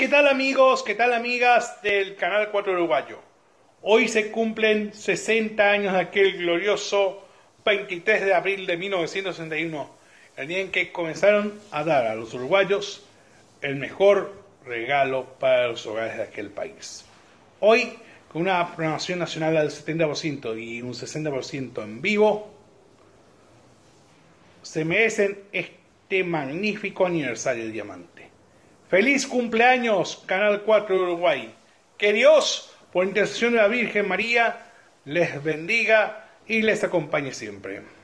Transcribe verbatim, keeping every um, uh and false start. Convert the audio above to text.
¿Qué tal amigos? ¿Qué tal amigas del Canal cuatro Uruguayo? Hoy se cumplen sesenta años de aquel glorioso veintitrés de abril de mil novecientos sesenta y uno, el día en que comenzaron a dar a los uruguayos el mejor regalo para los hogares de aquel país. Hoy, con una programación nacional del setenta por ciento y un sesenta por ciento en vivo, se merecen este magnífico aniversario del diamante. ¡Feliz cumpleaños, Canal cuatro Uruguay! Que Dios, por intercesión de la Virgen María, les bendiga y les acompañe siempre.